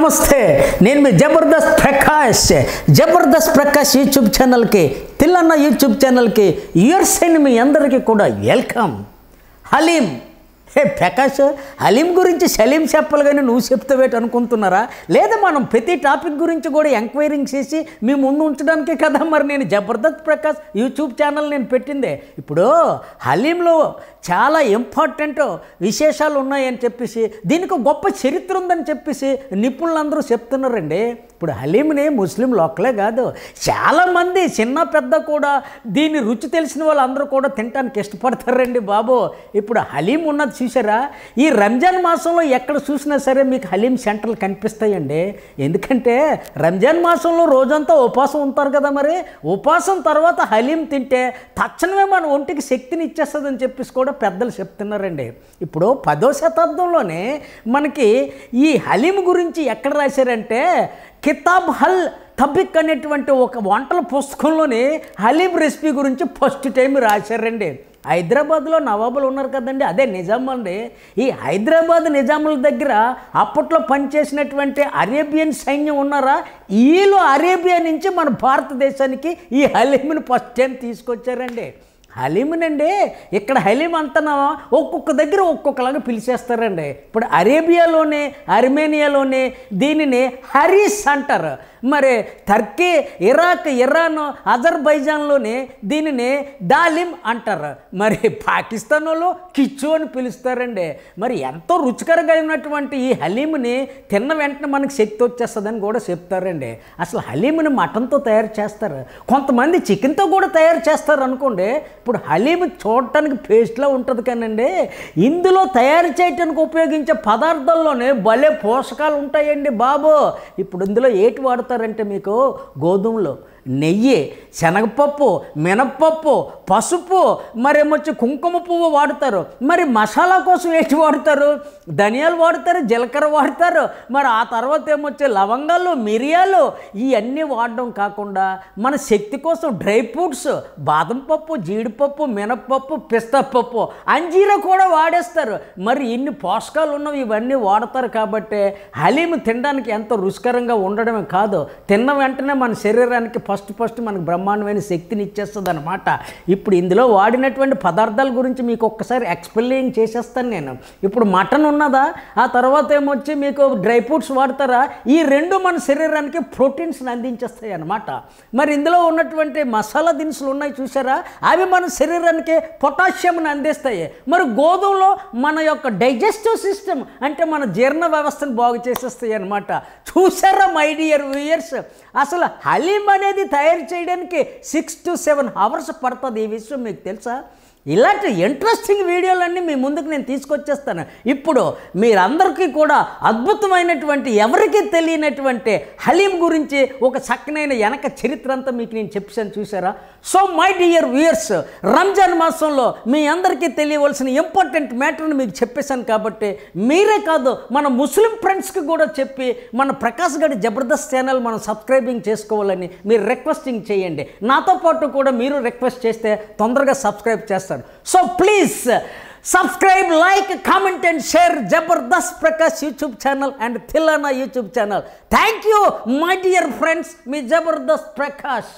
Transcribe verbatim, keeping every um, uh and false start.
నమస్తే, నేను మీ జబర్దస్త్ ప్రకాష్. జబర్దస్త్ ప్రకాష్ యూట్యూబ్ ఛానల్కి, తిల్లన్న యూట్యూబ్ ఛానల్కి ఇయర్స్ అయిన మీ అందరికీ కూడా వెల్కమ్. హలీం, హే ప్రకాష్, హలీం గురించి సలీం చెప్పాలి కానీ నువ్వు చెప్తావేటి అనుకుంటున్నారా? లేదా మనం ప్రతి టాపిక్ గురించి కూడా ఎంక్వైరింగ్ చేసి మీ ముందు ఉంచడానికే కదా మరి నేను జబర్దస్త్ ప్రకాష్ యూట్యూబ్ ఛానల్ నేను పెట్టిందే. ఇప్పుడు హలీంలో చాలా ఇంపార్టెంట్ విశేషాలు ఉన్నాయని చెప్పేసి, దీనికి గొప్ప చరిత్ర ఉందని చెప్పేసి నిపుణులందరూ చెప్తున్నారండి. ఇప్పుడు హలీంని ముస్లిం లోకలే కాదు, చాలామంది చిన్న పెద్ద కూడా దీని రుచి తెలిసిన వాళ్ళందరూ కూడా తినడానికి ఇష్టపడతారండి బాబు. ఇప్పుడు హలీం ఉన్నది చూసారా, ఈ రంజాన్ మాసంలో ఎక్కడ చూసినా సరే మీకు హలీం సెంటర్లు కనిపిస్తాయండి. ఎందుకంటే రంజాన్ మాసంలో రోజంతా ఉపవాసం ఉంటారు కదా, మరి ఉపవాసం తర్వాత హలీం తింటే తక్షణమే మన ఒంటికి శక్తిని ఇచ్చేస్తుందని చెప్పేసి కూడా పెద్దలు చెప్తున్నారండి. ఇప్పుడు పదో శతాబ్దంలోనే మనకి ఈ హలీం గురించి ఎక్కడ రాశారంటే కితాబ్ హల్ తబిక్ అనేటువంటి ఒక వంటల పుస్తకంలోని హలీం రెసిపీ గురించి ఫస్ట్ టైం రాశారండి. హైదరాబాద్లో నవాబులు ఉన్నారు కదండి, అదే నిజాం అండి. ఈ హైదరాబాద్ నిజాముల దగ్గర అప్పట్లో పనిచేసినటువంటి అరేబియన్ సైన్యం ఉన్నారా, వీళ్ళు అరేబియా నుంచి మన భారతదేశానికి ఈ హలీంని ఫస్ట్ టైం తీసుకొచ్చారండి. హలీంనండి ఇక్కడ హలీం అంతనా ఒక్కొక్క దగ్గర ఒక్కొక్కలాగా పిలిచేస్తారండి. ఇప్పుడు అరేబియాలోనే అర్మేనియాలోనే దీనిని హరీస్ అంటారు. మరి టర్కీ, ఇరాక్, ఇరాన్, అజర్బైజాన్లోనే దీనిని దాలిం అంటారు. మరి పాకిస్తాన్ వాళ్ళు కిచ్చు అని పిలుస్తారండి. మరి ఎంతో రుచికరంగా ఉన్నటువంటి ఈ హలీంని తిన్న వెంటనే మనకి శక్తి వచ్చేస్తుందని కూడా చెప్తారండి. అసలు హలీంని మటన్తో తయారు చేస్తారు, కొంతమంది చికెన్తో కూడా తయారు చేస్తారు అనుకోండి. ఇప్పుడు హలీం చూడటానికి పేస్ట్లా ఉంటుంది కానండి, ఇందులో తయారు చేయడానికి ఉపయోగించే పదార్థాల్లోనే భలే పోషకాలు ఉంటాయండి బాబు. ఇప్పుడు ఇందులో ఏటి వాడతారంటే మీకు గోధుమలు, నెయ్యి, శనగపప్పు, మినప్పప్పు, పసుపు, మరేమొచ్చి కుంకుమ పువ్వు వాడతారు. మరి మసాలా కోసం ఏంటి వాడతారు? ధనియాలు వాడతారు, జీలకర్ర వాడతారు. మరి ఆ తర్వాత ఏమొచ్చే లవంగాలు, మిరియాలు, ఇవన్నీ వాడడం కాకుండా మన శక్తి కోసం డ్రై ఫ్రూట్స్, బాదం పప్పు, జీడిపప్పు, మినప్పప్పు, పిస్తా పప్పు, అంజీర కూడా వాడేస్తారు. మరి ఇన్ని పోషకాలు ఉన్నవి ఇవన్నీ వాడతారు కాబట్టి హలీం తినడానికి ఎంతో రుచికరంగా ఉండడమే కాదు, తిన్న వెంటనే మన శరీరానికి ఫస్ట్ ఫస్ట్ మనకు బ్రహ్మాండమైన శక్తిని ఇచ్చేస్తుంది అనమాట. ఇప్పుడు ఇందులో వాడినటువంటి పదార్థాల గురించి మీకు ఒక్కసారి ఎక్స్ప్లెయిన్ చేసేస్తాను నేను. ఇప్పుడు మటన్ ఉన్నదా, ఆ తర్వాత ఏమొచ్చి మీకు డ్రై ఫ్రూట్స్ వాడతారా, ఈ రెండు మన శరీరానికి ప్రోటీన్స్ని అందించేస్తాయి అన్నమాట. మరి ఇందులో ఉన్నటువంటి మసాలా దినుసులు ఉన్నాయి చూసారా, అవి మన శరీరానికి పొటాషియంని అందిస్తాయి. మరి గోధుమలో మన యొక్క డైజెస్టివ్ సిస్టమ్ అంటే మన జీర్ణ వ్యవస్థను బాగు చేసేస్తాయి అన్నమాట. చూసారా మై డియర్ వ్యూయర్స్, అసలు హలీం అనేది తయారు చేయడానికి సిక్స్ టు సెవెన్ అవర్స్ పడుతుంది. ఈ విషయం మీకు తెలుసా? ఇలాంటి ఇంట్రెస్టింగ్ వీడియోలన్నీ మీ ముందుకు నేను తీసుకొచ్చేస్తాను. ఇప్పుడు మీరందరికీ కూడా అద్భుతమైనటువంటి ఎవరికీ తెలియనటువంటి హలీం గురించి ఒక చక్కనైన వెనక చరిత్ర అంతా మీకు నేను చెప్పాను చూసారా. So my dear viewers, Ramzan మాసంలో మీ అందరికీ తెలియవలసిన ఇంపార్టెంట్ మ్యాటర్ని మీకు చెప్పేశాను కాబట్టి మీరే కాదు మన ముస్లిం ఫ్రెండ్స్కి కూడా చెప్పి మన ప్రకాష్ గడి జబర్దస్త్ ఛానల్ మనం సబ్స్క్రైబింగ్ చేసుకోవాలని మీరు రిక్వెస్టింగ్ చేయండి. నాతో పాటు కూడా మీరు రిక్వెస్ట్ చేస్తే తొందరగా సబ్స్క్రైబ్ చేస్తారు. So please subscribe, like, comment and share Jabardasth Prakash YouTube channel and Thillana YouTube channel. Thank you my dear friends, me Jabardasth Prakash.